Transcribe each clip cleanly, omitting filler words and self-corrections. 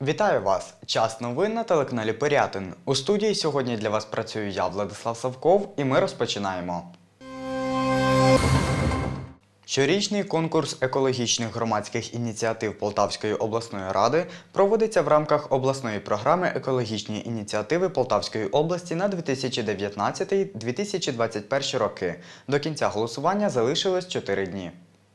Вітаю вас! Час новин на телеканалі Пирятин. У студії сьогодні для вас працюю я, Владислав Савков, і ми розпочинаємо. Щорічний конкурс екологічних громадських ініціатив Полтавської обласної ради проводиться в рамках обласної програми екологічні ініціативи Полтавської області на 2019-2021 роки. До кінця голосування залишилось 4 дні.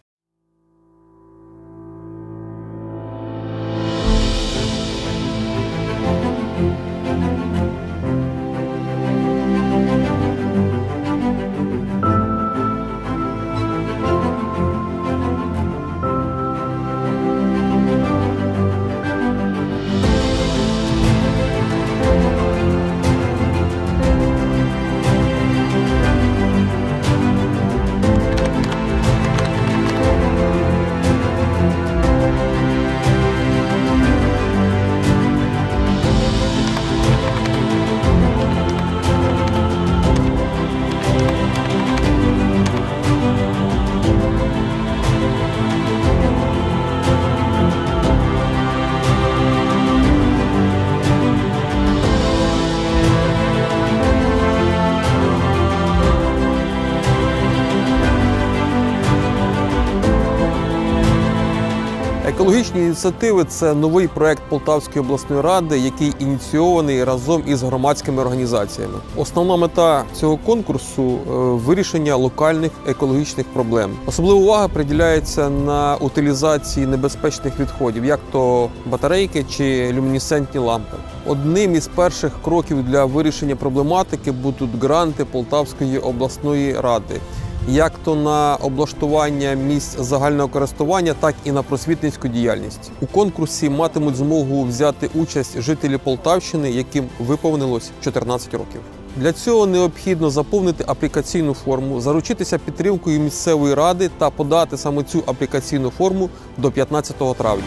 Екологічні ініціативи – це новий проєкт Полтавської обласної ради, який ініційований разом із громадськими організаціями. Основна мета цього конкурсу – вирішення локальних екологічних проблем. Особлива увага приділяється на утилізації небезпечних відходів, як то батарейки чи люмінесцентні лампи. Одним із перших кроків для вирішення проблематики будуть гранти Полтавської обласної ради, як то на облаштування місць загального користування, так і на просвітницьку діяльність. У конкурсі матимуть змогу взяти участь жителі Полтавщини, яким виповнилось 14 років. Для цього необхідно заповнити аплікаційну форму, заручитися підтримкою місцевої ради та подати саме цю аплікаційну форму до 15 травня.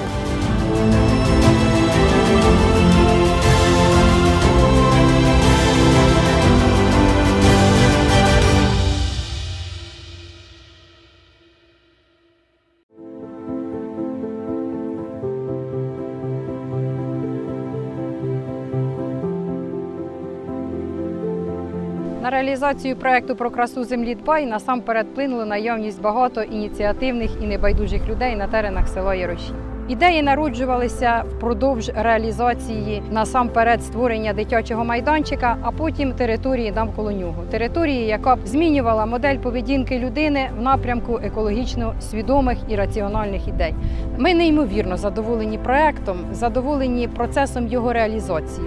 На реалізацію проєкту «Про красу землі дбай» насамперед вплинула наявність багато ініціативних і небайдужих людей на теренах села Яроші. Ідеї народжувалися впродовж реалізації насамперед створення дитячого майданчика, а потім території навколо нього. Території, яка б змінювала модель поведінки людини в напрямку екологічно свідомих і раціональних ідей. Ми неймовірно задоволені проєктом, задоволені процесом його реалізації.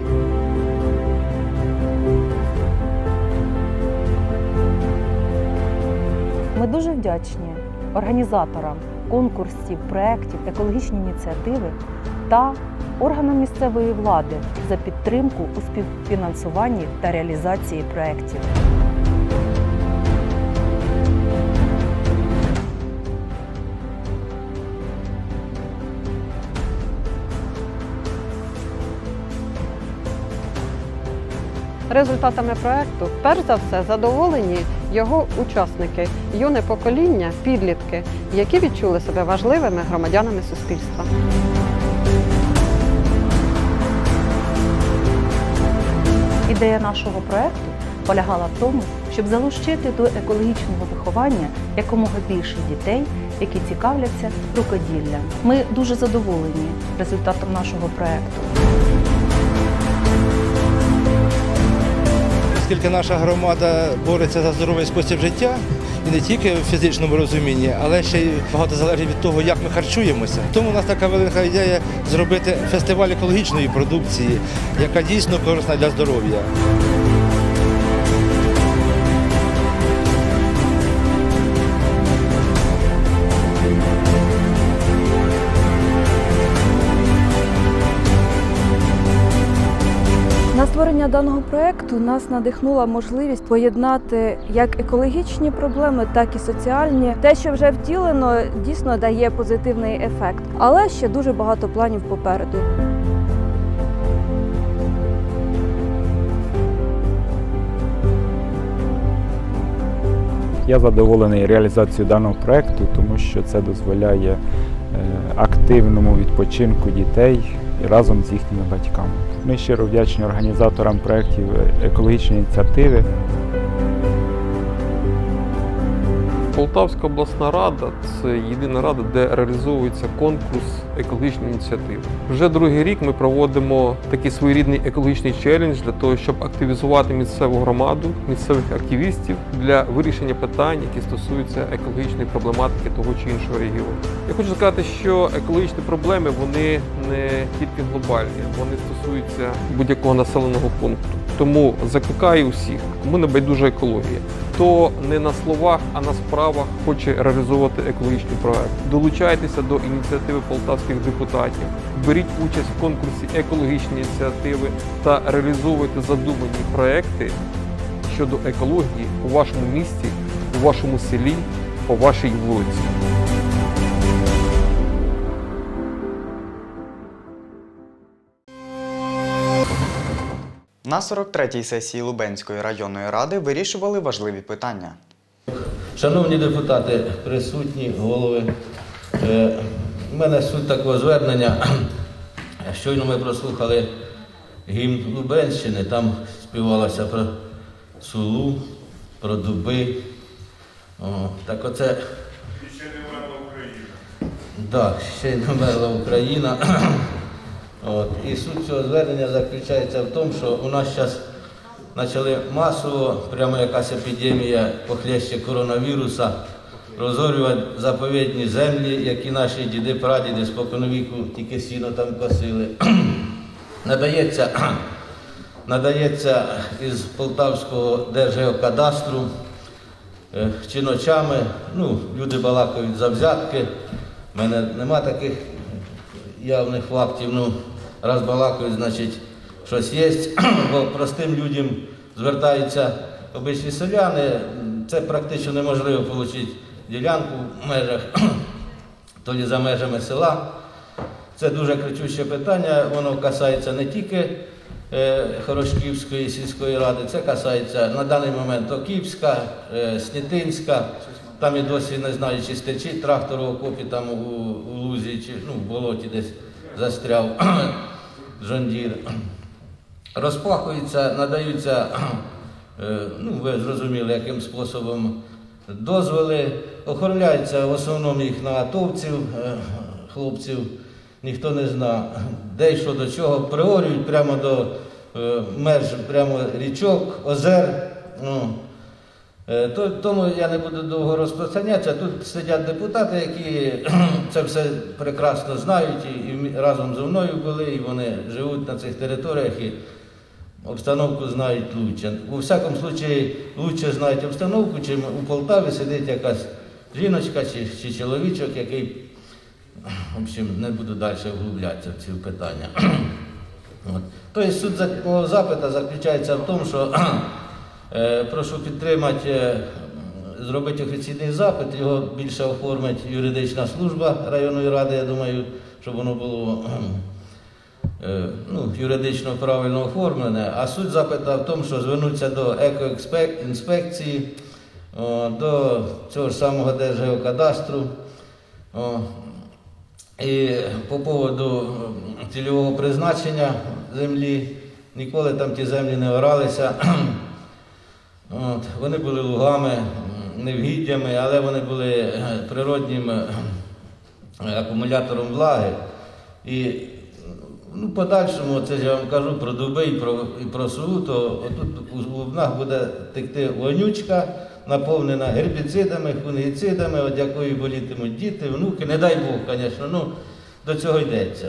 Ми дуже вдячні організаторам конкурсів, проєктів, екологічні ініціативи та органам місцевої влади за підтримку у співфінансуванні та реалізації проєктів. Результатами проєкту, перш за все, задоволені його учасники, юне покоління, підлітки, які відчули себе важливими громадянами суспільства. Ідея нашого проєкту полягала в тому, щоб залучити до екологічного виховання якомога більше дітей, які цікавляться рукоділлям. Ми дуже задоволені результатом нашого проєкту. Оскільки наша громада бореться за здоровий спосіб життя, і не тільки в фізичному розумінні, але ще й багато залежить від того, як ми харчуємося. Тому у нас така велика ідея зробити фестиваль екологічної продукції, яка дійсно корисна для здоров'я. На створення даного проєкту нас надихнула можливість поєднати як екологічні проблеми, так і соціальні. Те, що вже втілено, дійсно дає позитивний ефект, але ще дуже багато планів попереду. Я задоволений реалізацією даного проєкту, тому що це дозволяє активному відпочинку дітей разом з їхніми батьками. Ми щиро вдячні організаторам проєктів екологічної ініціативи. Полтавська обласна рада – це єдина рада, де реалізовується конкурс екологічної ініціативи. Вже другий рік ми проводимо такий своєрідний екологічний челендж для того, щоб активізувати місцеву громаду, місцевих активістів для вирішення питань, які стосуються екологічної проблематики того чи іншого регіону. Я хочу сказати, що екологічні проблеми, вони не тільки глобальні, вони стосуються будь-якого населеного пункту. Тому закликаю усіх, кому не байдужа екологія, хто не на словах, а на справах хоче реалізовувати екологічний проект. Долучайтеся до ініціативи полтавських депутатів, беріть участь в конкурсі екологічної ініціативи та реалізовуйте задумані проекти щодо екології у вашому місті, у вашому селі, по вашій вулиці. На 43-й сесії Лубенської районної ради вирішували важливі питання. Шановні депутати, присутні, голови, у мене суть такого звернення. Щойно ми прослухали гімн Лубенщини, там співалося про Сулу, про дуби. Так оце... І ще не вмерла Україна. Так, ще не вмерла Україна. І суть цього звернення заключається в тому, що у нас зараз почали масово, прямо якась епідемія похлеще коронавіруса, розорювати заповідні землі, які наші діди-прадіди споконвіку тільки сіно там косили. Надається із Полтавського Держгеокадастру чи ночами, люди балакають за взятки, в мене нема таких явних фактів, раз балакають, значить щось є, бо простим людям звертаються обичні селяни, це практично неможливо отримати ділянку в межах, тоді за межами села. Це дуже кричуще питання, воно касається не тільки Хорошківської сільської ради, це касається на даний момент Окіпська, Снітинська, там і досі не знаю, чи стечить трактор у окопі, там у лузі, чи в болоті десь застряв Джондір. Розпахуються, надаються, ви зрозуміли, яким способом дозволи, оформляються в основному їх на атовців, хлопців, ніхто не знає, де і що до чого, приорюють прямо до меж, прямо річок, озер. Тому я не буду довго розпространятися. Тут сидять депутати, які це все прекрасно знають і разом зі мною були, і вони живуть на цих територіях і обстановку знають краще. У всякому випадку краще знають обстановку, чим у Полтаві сидить якась жіночка чи чоловічок, який, в общем, не буду далі вглублятися в ці питання. Тобто суть мого запиту заключається в тому, що прошу підтримати, зробити офіційний запит, його більше оформить юридична служба районної ради, я думаю, щоб воно було юридично правильно оформлене. А суть запиту в тому, що звернуться до екоінспекції, до цього ж самого Держгеокадастру. І по поводу цільового призначення землі, ніколи там ті землі не оралися. Вони були лугами, невгіддями, але вони були природнім акумулятором влаги. І в подальшому, це ж я вам кажу про дуби і про сулу, то тут у лубнах буде текти вонючка, наповнена гербіцидами, фунгіцидами, від якої болітимуть діти, внуки, не дай Бог, звісно, до цього йдеться.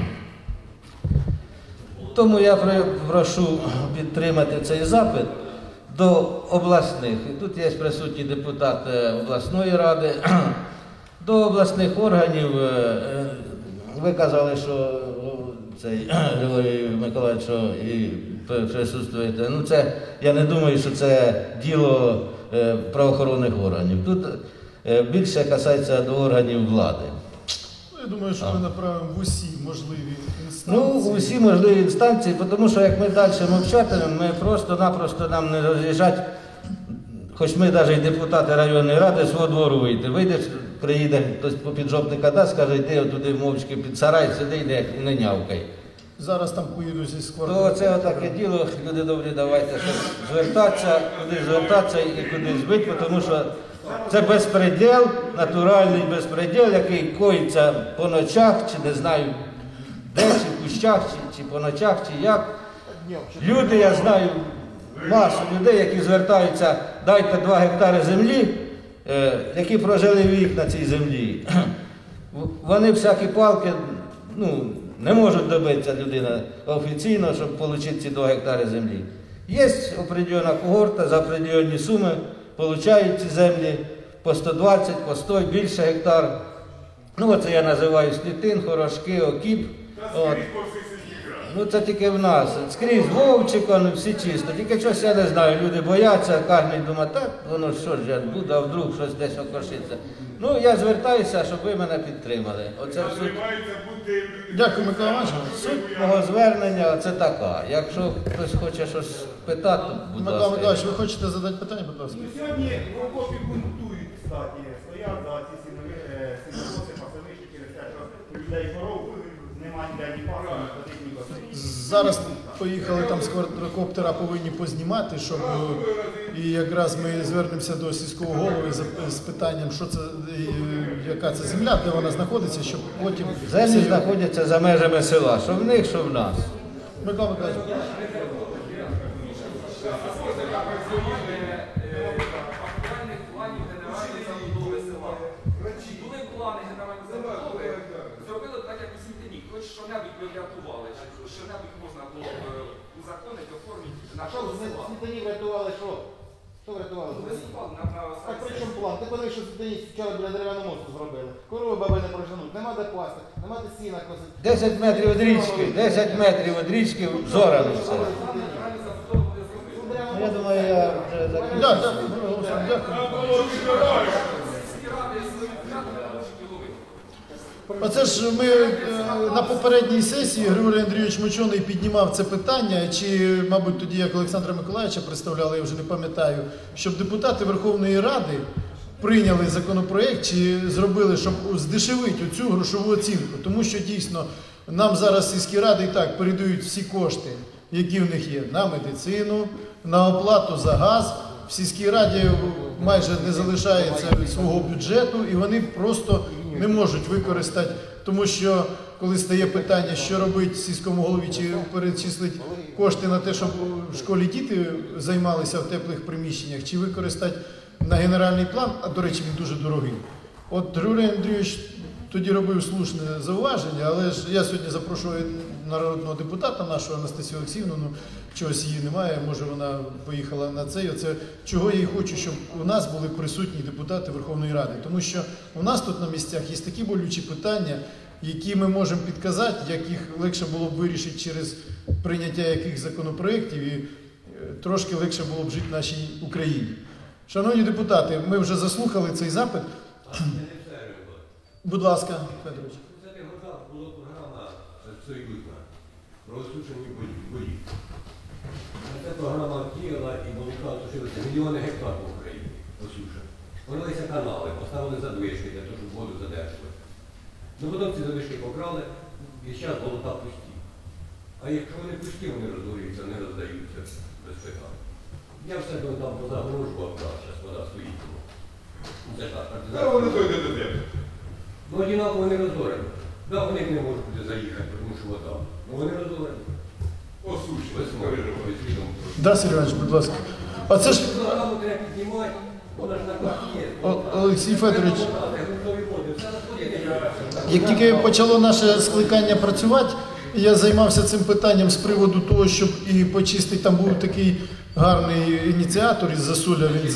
Тому я прошу підтримати цей запит до обласних, і тут є присутній депутат обласної ради, до обласних органів. Ви казали, що цей Григорій Миколаївич, що і присутствуєте. Я не думаю, що це діло правоохоронних органів. Тут більше касається до органів влади. Я думаю, що ми направимо в усі можливі інстанції. В усі можливі інстанції, тому що як ми далі мовчатимемо, ми просто-напросто нам не роз'їжджать, хоч ми навіть депутати районної ради свого двору вийти. Вийдеш, приїде хтось по піджопника дасть, скаже, йди туди мовчки під сарай, сиди і не нявкай. зараз там поїдуть зі То сквартиру. це отаке діло, люди добрі, давайте звертатися, куди звертатися і куди збити, тому що це безпреділ, натуральний безпреділ, який коїться по ночах, чи не знаю де, чи в кущах, чи по ночах, чи як. Люди, я знаю масу людей, які звертаються, дайте 2 гектари землі, які прожили вік на цій землі. Вони всякі палки, не можуть добитися людина офіційно, щоб отримати ці 2 гектари землі. Є определена когорта, за определені суми отримують ці землі по 120, по 100, більше гектар. Оце я називаю Слітин, Хорошки, Окіп. Це тільки в нас. Скрізь Вовчик, всі чисто. Тільки щось я не знаю, люди бояться, кожен думає, так, воно що ж я буду, а вдруг щось десь окошиться. Я звертаюся, щоб ви мене підтримали. Оце суть. Дякую, Микола Іванович. Суть мого звернення це така. Якщо хтось хоче щось питати, то будь Микола ласка. Миколаївич, ви хочете задати питання, будь ласка? Сьогодні в окопі бунтують, кстати, стоять за ці сінокоси, пасовищі через те, що у людей коров немає ніде ні пасу, ні ходить, ні коси. Зараз поїхали там з квадрокоптера, повинні познімати, щоб і якраз ми звернемося до сільського голови з питанням, що це, яка це земля, де вона знаходиться, щоб потім... Землі знаходяться за межами села, що в них, що в нас. Микола Миколаївич. Були плани генеральної забудови, зробили так, як у Світині. Хоч що-небудь ви врятували, що-небудь можна було узаконити, оформити. А що в Світині врятували що? Що врятували? Виступали на А при чому план? Ти подивись, що в Світині вчора біля дерев'яного мосту зробили. Корови баби не проженуть, нема де пасти, нема де сіна косити. 10 метрів від річки, 10 метрів від річки зорано все. Я думаю, я вже закінчив. Дякую. Оце ж ми на попередній сесії Григорій Андрійович Мочоний піднімав це питання, чи, мабуть, тоді як Олександра Миколаївича представляли, я вже не пам'ятаю, щоб депутати Верховної Ради прийняли законопроект, чи зробили, щоб здешевити оцю грошову оцінку. Тому що дійсно нам зараз сільські ради і так передають всі кошти, які в них є, на медицину, на оплату за газ. В сільській раді майже не залишається свого бюджету, і вони просто не можуть використати, тому що коли стає питання, що робити сільському голові, чи перечислити кошти на те, щоб в школі діти займалися в теплих приміщеннях, чи використати на генеральний план, а, до речі, він дуже дорогий. От Григорій Андрійович тоді робив слушне зауваження, але ж я сьогодні запрошую народного депутата нашого Анастасію Олексіївну, чогось її немає, може вона поїхала на це. Оце чого я і хочу, щоб у нас були присутні депутати Верховної Ради. Тому що у нас тут на місцях є такі болючі питання, які ми можемо підказати, як їх легше було б вирішити через прийняття яких законопроєктів і трошки легше було б жити в нашій Україні. Шановні депутати, ми вже заслухали цей запит. Будь ласка, Федорович. Була програма «Союзна» про осушені бої. Ця програма діяла і Балука осушилися мільйони гектар в Україні осуша. Створилися канали, поставили задвижки для того, щоб воду задержувати. Потім ці задвижки покрали і зараз болота пусті. А якщо вони пусті, вони розгорюються, не роздаються без питань. Я все там позагорожував, зараз вода стоїть. Це так, Вони дойде до тебе. Одинаково не розорені. Так, вони не можуть туди заїхати, тому що вода. Вони розорені. Осушені. Да, Сергій Іванович, будь ласка. А це ж... Програму треба піднімати, вона ж на карті є. Олексій Федорович, як тільки почало наше скликання працювати, я займався цим питанням з приводу того, щоб і почистити, там був такий гарний ініціатор із Засуля, він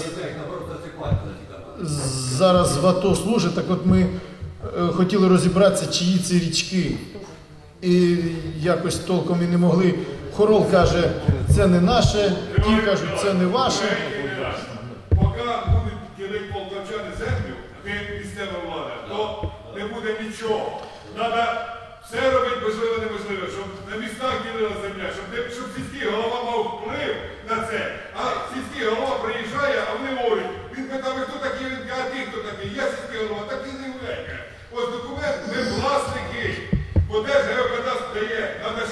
зараз в АТО служить, так от ми хотіли розібратися, чиї це річки. І якось толком і не могли. Хорол каже, це не наше, ті кажуть, це не ваше. Поки будуть ділити полтавчани землю, місцева влада, то не буде нічого. Треба все робити можливо неможливе, щоб на містах ділила земля, щоб сільський голова мав вплив на це. А сільський голова приїжджає, а вони говорять, він питав, хто такий, він каже, а ти хто такий? Я сільський голова, так і не ввека. Ось документ, ми власники, бо Держгеокадастр дає, треба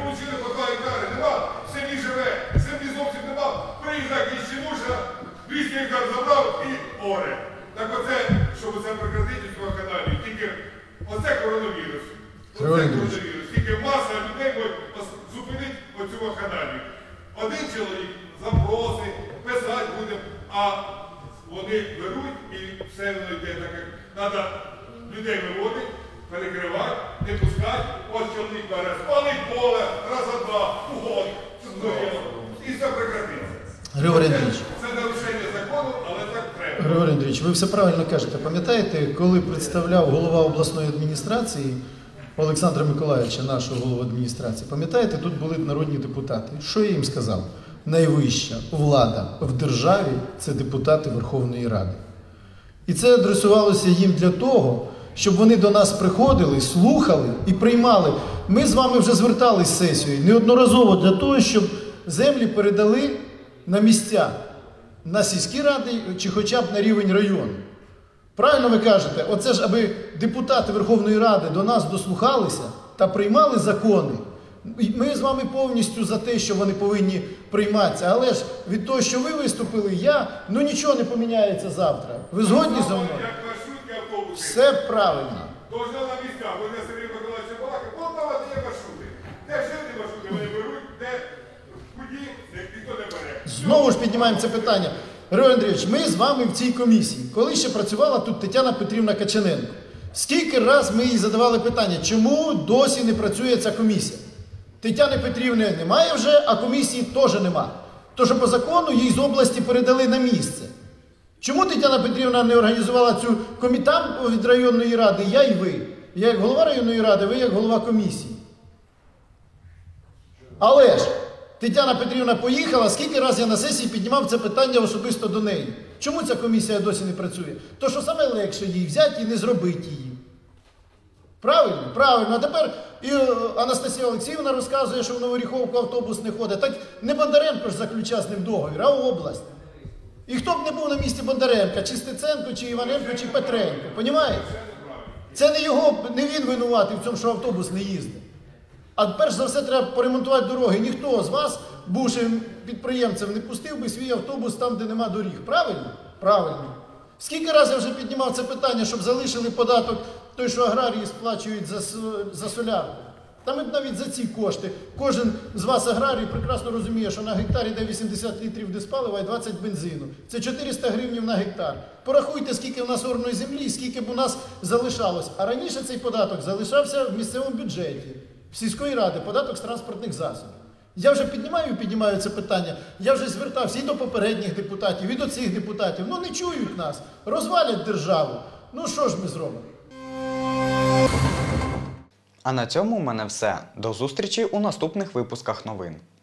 отримали по 2 гектари, нема, в селі живе, землі зовсім нема, приїжджає якийсь чинуша, 200 гектар забрав і оре. Так оце, щоб це прекратити цю вакханалію, тільки оце коронавірус. Оце коронавірус. Тільки маса людей може зупинити оцю вакханалію. Один чоловік запросить, писати буде, а вони беруть і все воно йде так, як треба людей виводити, перекривати, не пускати. Ось чоловік бере, спалить поле, раз-два, угон, і все прекратиться. Григорій Андрійович. Це нарушення закону, але так треба. Григорій Андрійович, ви все правильно кажете. Пам'ятаєте, коли представляв голова обласної адміністрації Олександра Миколаївича, нашого голову адміністрації, пам'ятаєте, тут були народні депутати. Що я їм сказав? Найвища влада в державі – це депутати Верховної Ради. І це адресувалося їм для того, щоб вони до нас приходили, слухали і приймали. Ми з вами вже звертались з сесією неодноразово для того, щоб землі передали на місця, на сільські ради чи хоча б на рівень району. Правильно ви кажете, оце ж аби депутати Верховної Ради до нас дослухалися та приймали закони. Ми з вами повністю за те, що вони повинні прийматися. Але ж від того, що ви виступили, нічого не поміняється завтра. Ви згодні зі мною? Все правильно. Должна на місцях, ви на Сергія Миколаївича Балака, Полтава де є маршрути. Де жити маршрути вони беруть, де куди, ніхто не бере. Знову ж піднімаємо це питання. Григорій Андрійович, ми з вами в цій комісії, коли ще працювала тут Тетяна Петрівна Качаненко. Скільки раз ми їй задавали питання, чому досі не працює ця комісія? Тетяни Петрівни немає вже, а комісії теж нема. Тож по закону їй з області передали на місце. Чому Тетяна Петрівна не організувала цю комісію від районної ради, я і ви? Я як голова районної ради, ви як голова комісії. Але ж Тетяна Петрівна поїхала, скільки разів я на сесії піднімав це питання особисто до неї. Чому ця комісія досі не працює? То що саме легше її взяти і не зробити її. Правильно? Правильно. А тепер і Анастасія Олексіївна розказує, що в Новоріховку автобус не ходить. Так не Бондаренко ж заключав з ним договір, а область. І хто б не був на місці Бондаренка, чи Стеценко, чи Іваненко, чи Петренко. Понімаєте? Це не він винуватий в цьому, що автобус не їздить. А перш за все треба поремонтувати дороги. Ніхто з вас, бувши підприємцем, не пустив би свій автобус там, де нема доріг. Правильно? Правильно. Скільки разів я вже піднімав це питання, щоб залишили податок той, що аграрії сплачують за солярку. Та ми б навіть за ці кошти. Кожен з вас аграрій прекрасно розуміє, що на гектарі йде 80 літрів диспалива і 20 бензину. Це 400 гривень на гектар. Порахуйте, скільки в нас орної землі і скільки б у нас залишалось. А раніше цей податок залишався в місцевому бюджеті, в сільської ради, податок з транспортних засобів. Я вже піднімаю це питання, я вже звертався і до попередніх депутатів, і до цих депутатів. Не чують нас, розвалять державу. Що ж ми зробимо? А на цьому в мене все. До зустрічі у наступних випусках новин.